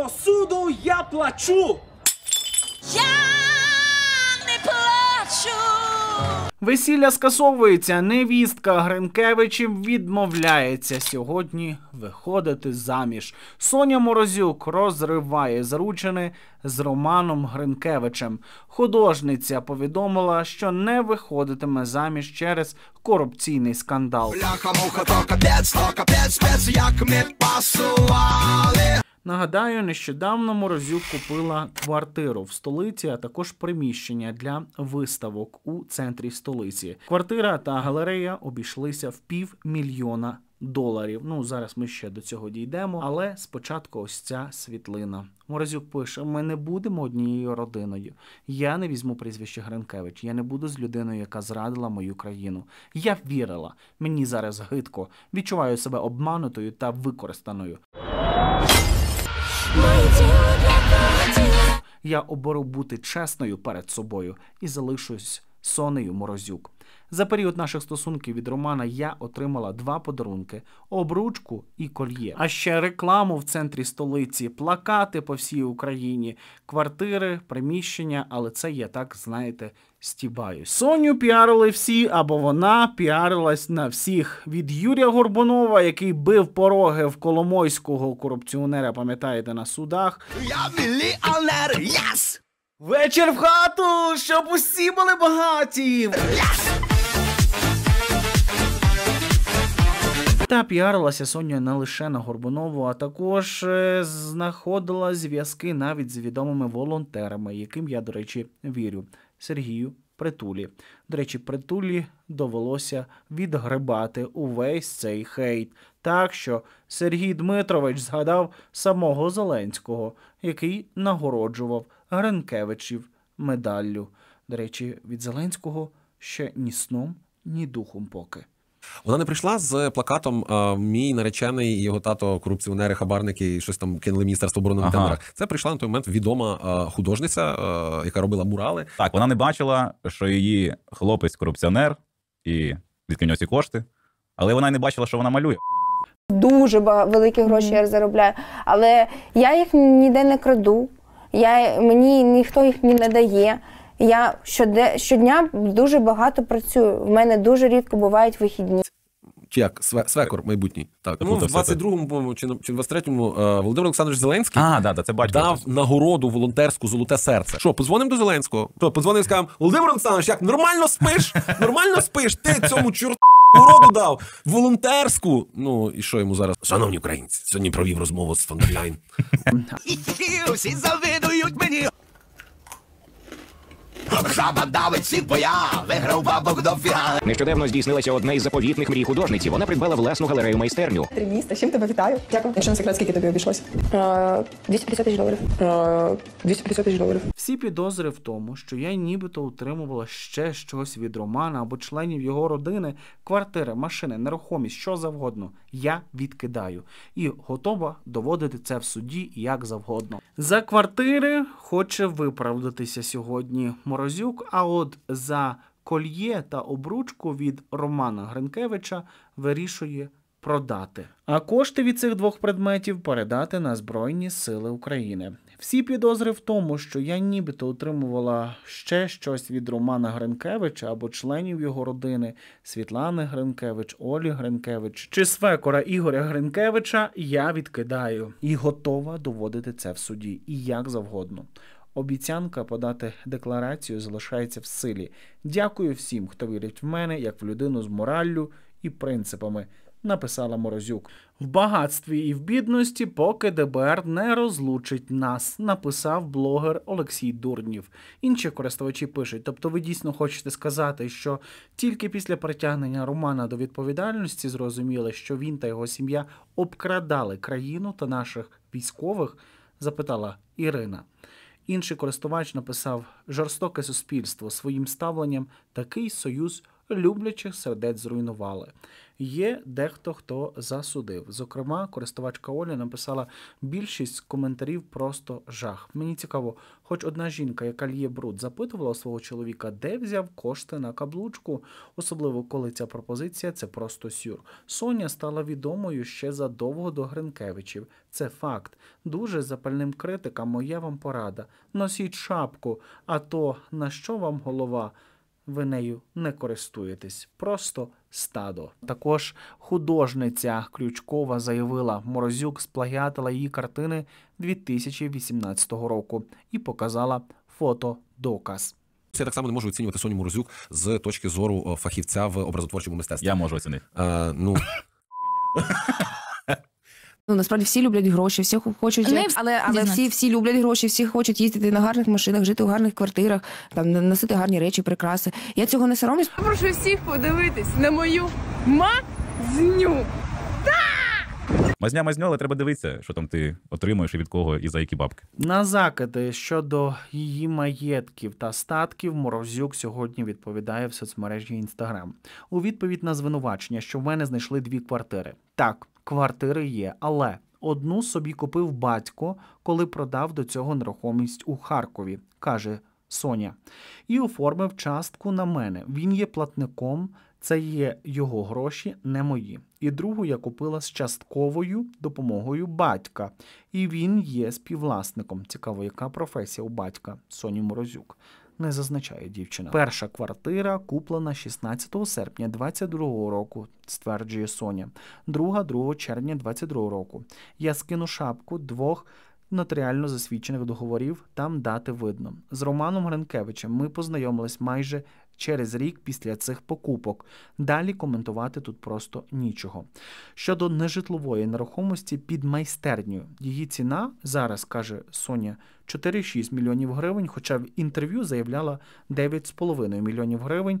вашого суду я плачу! Я не плачу! Весілля скасовується, невістка Гринкевичів відмовляється сьогодні виходити заміж. Соня Морозюк розриває заручини з Романом Гринкевичем. Художниця повідомила, що не виходитиме заміж через корупційний скандал. Нагадаю, нещодавно Морозюк купила квартиру в столиці, а також приміщення для виставок у центрі столиці. Квартира та галерея обійшлися в $500,000. Ну, зараз ми ще до цього дійдемо, але спочатку ось ця світлина. Морозюк пише: ми не будемо однією родиною. Я не візьму прізвище Гринкевич. Я не буду з людиною, яка зрадила мою країну. Я вірила. Мені зараз гидко. Відчуваю себе обманутою та використаною. Я оберу бути чесною перед собою і залишусь Сонею Морозюк. За період наших стосунків від Романа я отримала 2 подарунки – обручку і кольє. А ще рекламу в центрі столиці, плакати по всій Україні, квартири, приміщення, але це я так, знаєте, стібаюсь. Соню піарили всі, або вона піарилась на всіх. Від Юрія Горбунова, який бив пороги в коломойського корупціонера, пам'ятаєте, на судах. Я мільйонер, єс! Вечір в хату, щоб усі були багаті! Та піарилася Соня не лише на Горбунову, а також знаходила зв'язки навіть з відомими волонтерами, яким я, до речі, вірю. Сергію Притулі. До речі, Притулі довелося відгребати увесь цей хейт. Так що Сергій Дмитрович згадав самого Зеленського, який нагороджував Гринкевичів медаллю. До речі, від Зеленського ще ні сном, ні духом поки. Вона не прийшла з плакатом «Мій наречений і його тато корупціонери, хабарники і щось там кинули Міністерство оборони на тендерах». Це прийшла на той момент відома художниця, яка робила мурали. Так, вона не бачила, що її хлопець корупціонер і звідки в нього ці кошти, але вона й не бачила, що вона малює. Дуже великі гроші я заробляю, але я їх ніде не краду, мені ніхто їх не дає. Я щодня дуже багато працюю, в мене дуже рідко бувають вихідні. Чи як? Свекор майбутній. Так. Ну, в 22-му чи 23-му Володимир Олександрович Зеленський це батько дав нагороду волонтерську «Золоте серце». Що, подзвонимо до Зеленського? Подзвонимо і скажемо: Володимир Олександрович, як, нормально спиш? Нормально спиш? Ти цьому чорту нагороду дав? Волонтерську? Ну, і що йому зараз? Шановні українці, сьогодні провів розмову з фон дер Ляйн. Усі завидують мені. Жаба давить всіх, бо я виграв бабок до фіали. Нещодавно здійснилася одна із заповітних мрій художниці. Вона придбала власну галерею-майстерню. 3 міста. З чим тебе вітаю? Дякую. Якщо не секрет, скільки тобі обійшлося? $250,000. $250,000. Всі підозри в тому, що я нібито утримувала ще щось від Романа або членів його родини, квартири, машини, нерухомість, що завгодно, я відкидаю. І готова доводити це в суді як завгодно. За квартири хоче виправдатися сьогодні Морозюк, а от за кольє та обручку від Романа Гринкевича вирішує продати. А кошти від цих 2 предметів передати на Збройні Сили України. Всі підозри в тому, що я нібито отримувала ще щось від Романа Гринкевича або членів його родини, Світлани Гринкевич, Олі Гринкевич чи свекора Ігоря Гринкевича, я відкидаю. І готова доводити це в суді. І як завгодно. Обіцянка подати декларацію залишається в силі. Дякую всім, хто вірить в мене, як в людину з мораллю і принципами, написала Морозюк. В багатстві і в бідності, поки ДБР не розлучить нас, написав блогер Олексій Дурнів. Інші користувачі пишуть: тобто ви дійсно хочете сказати, що тільки після притягнення Романа до відповідальності зрозуміли, що він та його сім'я обкрадали країну та наших військових? Запитала Ірина. Інший користувач написав: жорстоке суспільство своїм ставленням такий союз люблячих сердець зруйнували. Є дехто, хто засудив. Зокрема, користувачка Оля написала: більшість коментарів просто жах. Мені цікаво, хоч одна жінка, яка лє бруд, запитувала свого чоловіка, де взяв кошти на каблучку, особливо коли ця пропозиція – це просто сюр. Соня стала відомою ще задовго до Гринкевичів. Це факт. Дуже запальним критикам моя вам порада. Носіть шапку, а то на що вам голова? Ви нею не користуєтесь. Просто стадо. Також художниця Ключкова заявила, Морозюк сплагіатила її картини 2018 року і показала фотодоказ. Я так само не можу оцінювати Соню Морозюк з точки зору фахівця в образотворчому мистецтві. Я можу оцінити. Ну, насправді всі люблять гроші, всі хочуть, але всі люблять гроші, всі хочуть їздити на гарних машинах, жити у гарних квартирах, там носити гарні речі, прикраси. Я цього не соромлюсь. Прошу всіх подивитись на мою мазню. Мазня, але треба дивитися, що там ти отримуєш і від кого, і за які бабки. На закиди щодо її маєтків та статків Морозюк сьогодні відповідає в соцмережі Instagram. У відповідь на звинувачення, що в мене знайшли 2 квартири. Так, квартири є, але одну собі купив батько, коли продав до цього нерухомість у Харкові, каже Соня. І оформив частку на мене. Він є платником, це є його гроші, не мої. І другу я купила з частковою допомогою батька. І він є співвласником. Цікаво, яка професія у батька Соні Морозюк. Не зазначає дівчина. Перша квартира куплена 16 серпня 22 року, стверджує Соня. Друга 2 червня 22 року. Я скину шапку 2 нотаріально засвідчених договорів, там дати видно. З Романом Гринкевичем ми познайомились майже через рік після цих покупок. Далі коментувати тут просто нічого. Щодо нежитлової нерухомості під майстернею. Її ціна зараз, каже Соня, 4,6 мільйонів гривень, хоча в інтерв'ю заявляла 9,5 мільйонів гривень,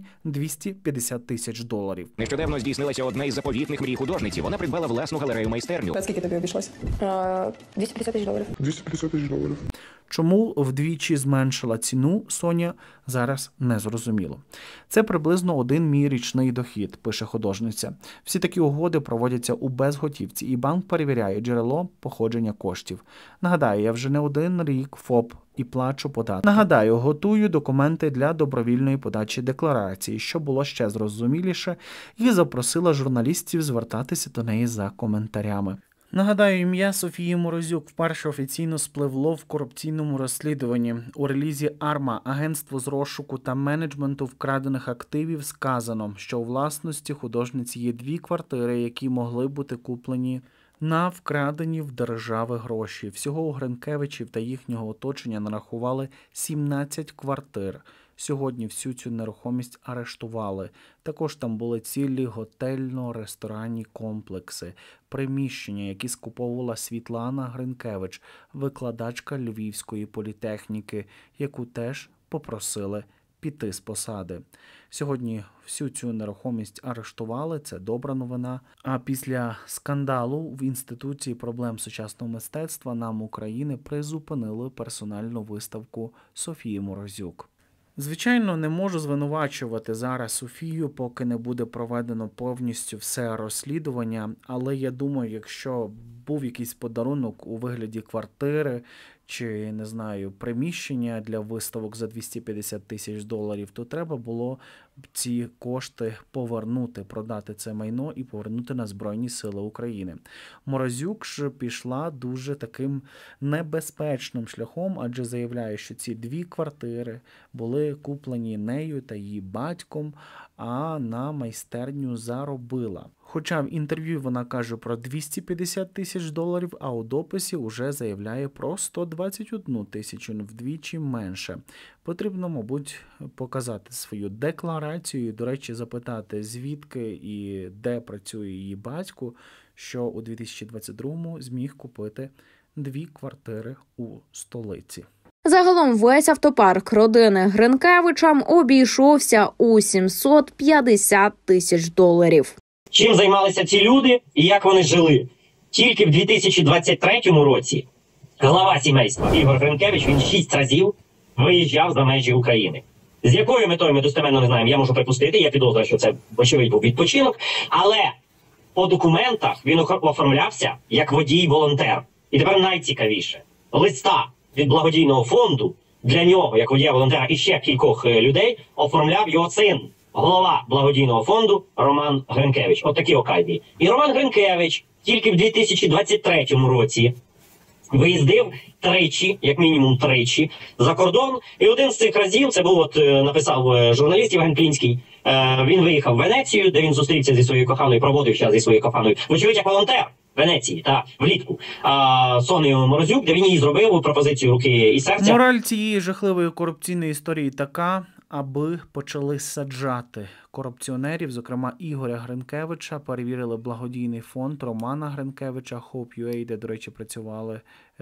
250 тисяч доларів. Нещодавно здійснилася одна із заповітних мрій художниці. Вона придбала власну галерею-майстерню. Скільки тобі обійшлось? 250 тисяч доларів. 250 тисяч доларів. Чому вдвічі зменшила ціну, Соня зараз не зрозуміло. Це приблизно 1 мій річний дохід, пише художниця. Всі такі угоди проводяться у безготівці, і банк перевіряє джерело походження коштів. Нагадаю, я вже не 1 рік ФОП і плачу податки. Нагадаю, готую документи для добровільної подачі декларації, що було ще зрозуміліше, і запросила журналістів звертатися до неї за коментарями. Нагадаю, ім'я Софії Морозюк вперше офіційно спливло в корупційному розслідуванні. У релізі АРМА, агентство з розшуку та менеджменту вкрадених активів, сказано, що у власності художниці є 2 квартири, які могли бути куплені на вкрадені в держави гроші. Всього у Гринкевичів та їхнього оточення нарахували 17 квартир. Сьогодні всю цю нерухомість арештували. Також там були цілі готельно-ресторанні комплекси, приміщення, які скуповувала Світлана Гринкевич, викладачка Львівської політехніки, яку теж попросили піти з посади. Сьогодні всю цю нерухомість арештували, це добра новина. А після скандалу в Інституті проблем сучасного мистецтва НАМ України призупинили персональну виставку Софії Морозюк. Звичайно, не можу звинувачувати зараз Софію, поки не буде проведено повністю все розслідування, але я думаю, якщо був якийсь подарунок у вигляді квартири чи, не знаю, приміщення для виставок за 250 тисяч доларів, то треба було ці кошти повернути, продати це майно і повернути на Збройні Сили України. Морозюк ж пішла дуже таким небезпечним шляхом, адже заявляє, що ці 2 квартири були куплені нею та її батьком, а на майстерню заробила. Хоча в інтерв'ю вона каже про 250 тисяч доларів, а у дописі вже заявляє про 121 тисячу, вдвічі менше. Потрібно, мабуть, показати свою декларацію і, до речі, запитати, звідки і де працює її батько, що у 2022-му зміг купити 2 квартири у столиці. Загалом весь автопарк родини Гринкевичам обійшовся у 750 тисяч доларів. Чим займалися ці люди і як вони жили? Тільки в 2023 році глава сімейства Ігор Гринкевич, він 6 разів виїжджав за межі України. З якою метою ми достеменно не знаємо, я можу припустити, я підозрюю, що це, очевидь, був відпочинок, але по документах він оформлявся як водій-волонтер. І тепер найцікавіше. Листа від благодійного фонду для нього, як водія-волонтера, і ще кількох людей, оформляв його син, голова благодійного фонду Роман Гринкевич. От такі окайді. І Роман Гринкевич тільки в 2023 році виїздив тричі, як мінімум тричі, за кордон. І один з цих разів, це був, написав журналіст Євген Клінський, він виїхав в Венецію, де він зустрівся зі своєю коханою, проводив час зі своєю коханою. Вочевидь, як волонтер Венеції, та влітку. Сонею Морозюк, де він їй зробив пропозицію руки і серця. Мораль цієї жахливої корупційної історії така, аби почали саджати корупціонерів, зокрема Ігоря Гринкевича, перевірили благодійний фонд Романа Гринкевича, Hope.ua, де, до речі, працювали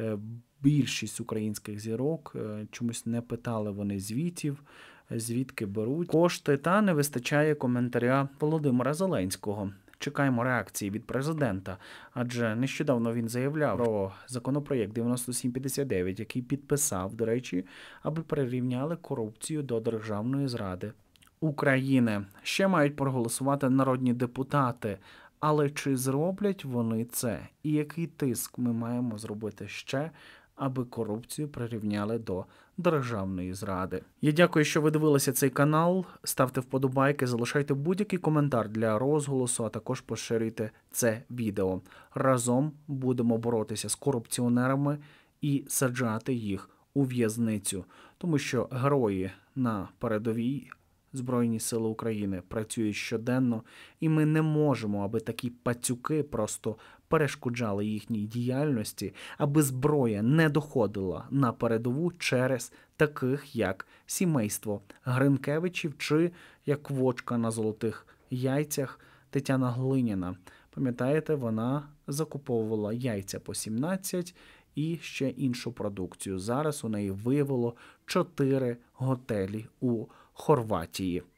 більшість українських зірок. Чомусь не питали вони звітів, звідки беруть кошти, та не вистачає коментаря Володимира Зеленського. Чекаємо реакції від президента, адже нещодавно він заявляв про законопроєкт 9759, який підписав, до речі, аби прирівняли корупцію до державної зради України. Ще мають проголосувати народні депутати, але чи зроблять вони це? І який тиск ми маємо зробити ще, аби корупцію прирівняли до державної зради? Я дякую, що ви дивилися цей канал. Ставте вподобайки, залишайте будь-який коментар для розголосу, а також поширюйте це відео. Разом будемо боротися з корупціонерами і саджати їх у в'язницю. Тому що герої на передовій, Збройні сили України працюють щоденно, і ми не можемо, аби такі пацюки просто перешкоджали їхній діяльності, аби зброя не доходила на передову через таких, як сімейство Гринкевичів чи, як квочка на золотих яйцях, Тетяна Глиняна. Пам'ятаєте, вона закуповувала яйця по 17 і ще іншу продукцію. Зараз у неї виявило 4 готелі у Хорватії.